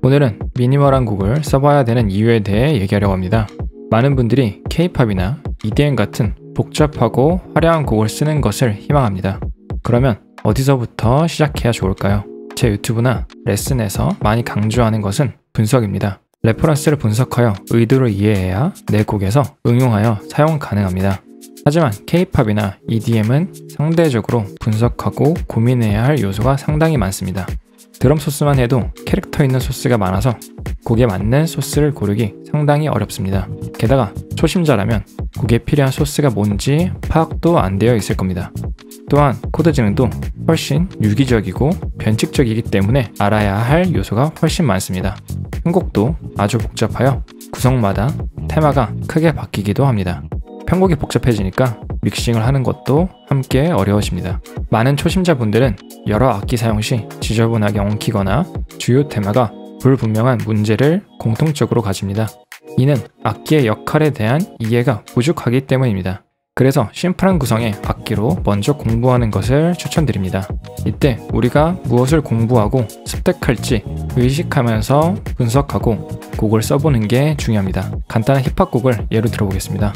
오늘은 미니멀한 곡을 써봐야 되는 이유에 대해 얘기하려고 합니다. 많은 분들이 K-팝이나 EDM 같은 복잡하고 화려한 곡을 쓰는 것을 희망합니다. 그러면 어디서부터 시작해야 좋을까요? 제 유튜브나 레슨에서 많이 강조하는 것은 분석입니다. 레퍼런스를 분석하여 의도를 이해해야 내 곡에서 응용하여 사용 가능합니다. 하지만 K-팝이나 EDM은 상대적으로 분석하고 고민해야 할 요소가 상당히 많습니다. 드럼 소스만 해도 캐릭터 있는 소스가 많아서 곡에 맞는 소스를 고르기 상당히 어렵습니다. 게다가 초심자라면 곡에 필요한 소스가 뭔지 파악도 안 되어 있을 겁니다. 또한 코드 지능도 훨씬 유기적이고 변칙적이기 때문에 알아야 할 요소가 훨씬 많습니다. 한 곡도 아주 복잡하여 구성마다 테마가 크게 바뀌기도 합니다. 편곡이 복잡해지니까 믹싱을 하는 것도 함께 어려워집니다. 많은 초심자분들은 여러 악기 사용 시 지저분하게 엉키거나 주요 테마가 불분명한 문제를 공통적으로 가집니다. 이는 악기의 역할에 대한 이해가 부족하기 때문입니다. 그래서 심플한 구성의 악기로 먼저 공부하는 것을 추천드립니다. 이때 우리가 무엇을 공부하고 습득할지 의식하면서 분석하고 곡을 써보는 게 중요합니다. 간단한 힙합 곡을 예로 들어보겠습니다.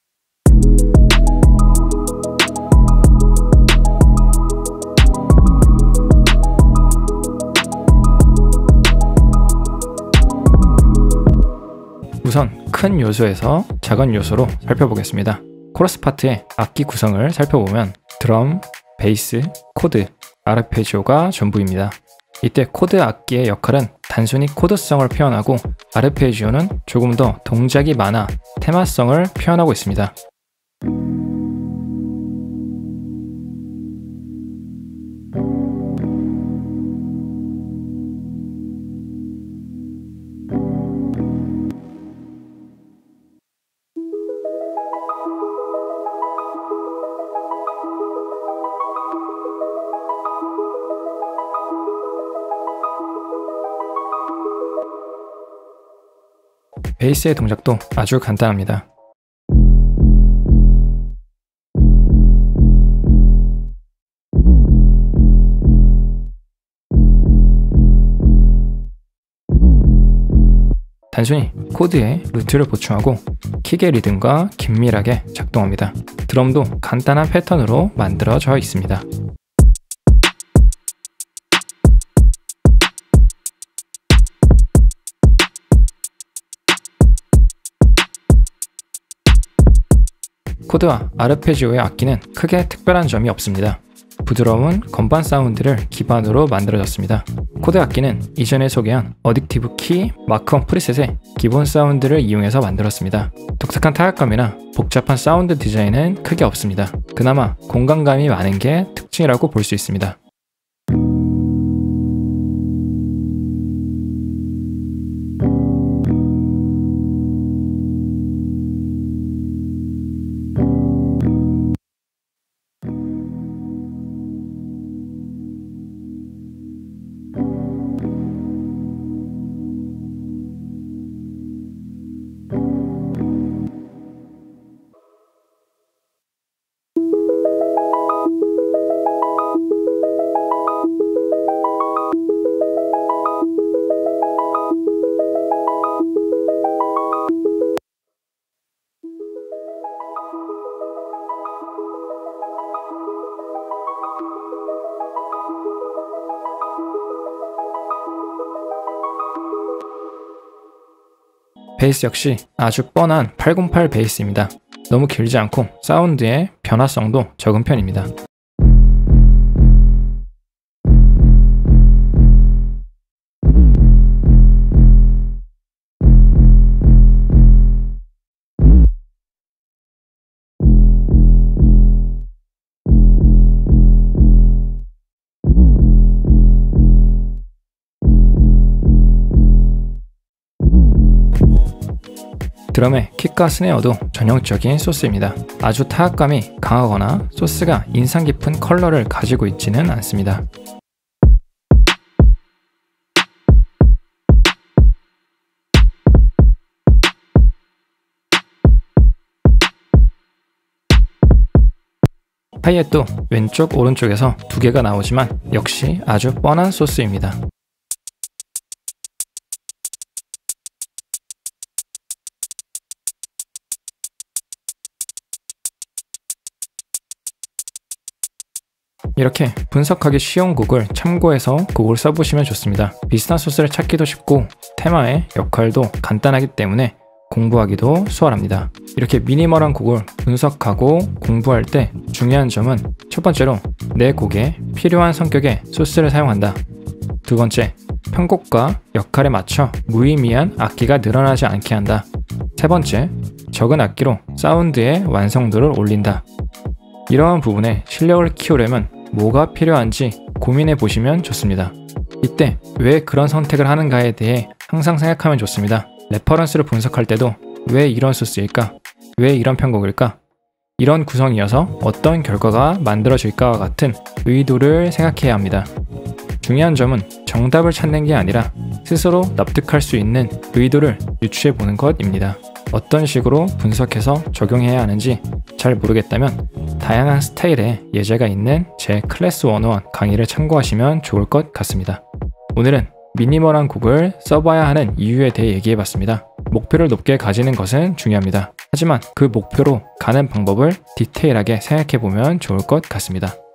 우선 큰 요소에서 작은 요소로 살펴보겠습니다. 코러스 파트의 악기 구성을 살펴보면 드럼, 베이스, 코드, 아르페지오가 전부입니다. 이때 코드 악기의 역할은 단순히 코드성을 표현하고 아르페지오는 조금 더 동작이 많아 테마성을 표현하고 있습니다. 베이스의 동작도 아주 간단합니다. 단순히 코드에 루트를 보충하고 킥의 리듬과 긴밀하게 작동합니다. 드럼도 간단한 패턴으로 만들어져 있습니다. 코드와 아르페지오의 악기는 크게 특별한 점이 없습니다. 부드러운 건반 사운드를 기반으로 만들어졌습니다. 코드 악기는 이전에 소개한 어딕티브 키, 마크원 프리셋의 기본 사운드를 이용해서 만들었습니다. 독특한 타격감이나 복잡한 사운드 디자인은 크게 없습니다. 그나마 공간감이 많은 게 특징이라고 볼 수 있습니다. 베이스 역시 아주 뻔한 808 베이스입니다. 너무 길지 않고 사운드의 변화성도 적은 편입니다. 드럼의 킥과 스네어도 전형적인 소스입니다. 아주 타악감이 강하거나 소스가 인상 깊은 컬러를 가지고 있지는 않습니다. 하이햇도 왼쪽 오른쪽에서 두 개가 나오지만 역시 아주 뻔한 소스입니다. 이렇게 분석하기 쉬운 곡을 참고해서 곡을 써보시면 좋습니다. 비슷한 소스를 찾기도 쉽고 테마의 역할도 간단하기 때문에 공부하기도 수월합니다. 이렇게 미니멀한 곡을 분석하고 공부할 때 중요한 점은 첫 번째로 내 곡에 필요한 성격의 소스를 사용한다. 두 번째, 편곡과 역할에 맞춰 무의미한 악기가 늘어나지 않게 한다. 세 번째, 적은 악기로 사운드의 완성도를 올린다. 이러한 부분에 실력을 키우려면 뭐가 필요한지 고민해 보시면 좋습니다. 이때 왜 그런 선택을 하는가에 대해 항상 생각하면 좋습니다. 레퍼런스를 분석할 때도 왜 이런 소스일까? 왜 이런 편곡일까? 이런 구성이어서 어떤 결과가 만들어질까와 같은 의도를 생각해야 합니다. 중요한 점은 정답을 찾는 게 아니라 스스로 납득할 수 있는 의도를 유추해 보는 것입니다. 어떤 식으로 분석해서 적용해야 하는지 잘 모르겠다면 다양한 스타일의 예제가 있는 제 클래스 101 강의를 참고하시면 좋을 것 같습니다. 오늘은 미니멀한 곡을 써봐야 하는 이유에 대해 얘기해봤습니다. 목표를 높게 가지는 것은 중요합니다. 하지만 그 목표로 가는 방법을 디테일하게 생각해보면 좋을 것 같습니다.